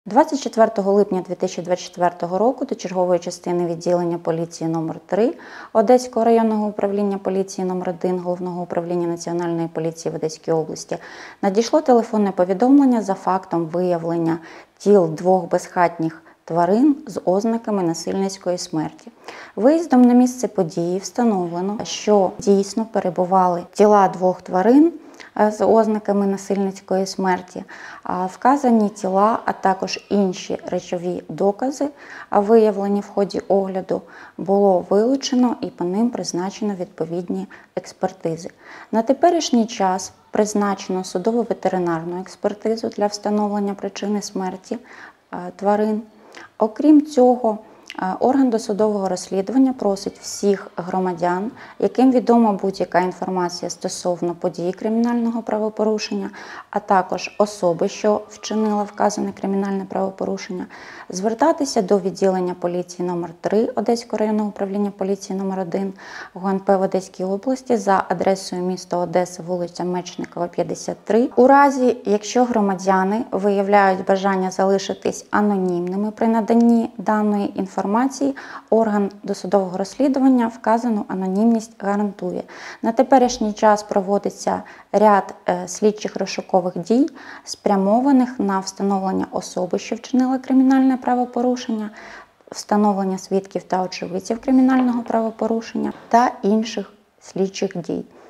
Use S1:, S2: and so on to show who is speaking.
S1: 24 липня 2024 року до чергової частини відділення поліції номер 3 Одеського районного управління поліції номер 1 Головного управління Національної поліції в Одеській області надійшло телефонне повідомлення за фактом виявлення тіл двох безхатніх тварин з ознаками насильницької смерті. Виїздом на місце події встановлено, що дійсно перебували тіла двох тварин з ознаками насильницької смерті. Вказані тіла, а також інші речові докази, виявлені в ході огляду, було вилучено і по ним призначено відповідні експертизи. На теперішній час призначено судово-ветеринарну експертизу для встановлення причини смерті тварин. Окрім цього, орган досудового розслідування просить всіх громадян, яким відома будь-яка інформація стосовно події кримінального правопорушення, а також особи, що вчинила вказане кримінальне правопорушення, звертатися до відділення поліції номер 3 Одеського районного управління поліції номер 1 ГУНП в Одеській області за адресою місто Одеса, вулиця Мечникова, 53. У разі, якщо громадяни виявляють бажання залишитись анонімними при наданні даної інформації, орган досудового розслідування вказану анонімність гарантує. На теперішній час проводиться ряд слідчих розшукових дій, спрямованих на встановлення особи, що вчинила кримінальне правопорушення, встановлення свідків та очевидців кримінального правопорушення та інших слідчих дій.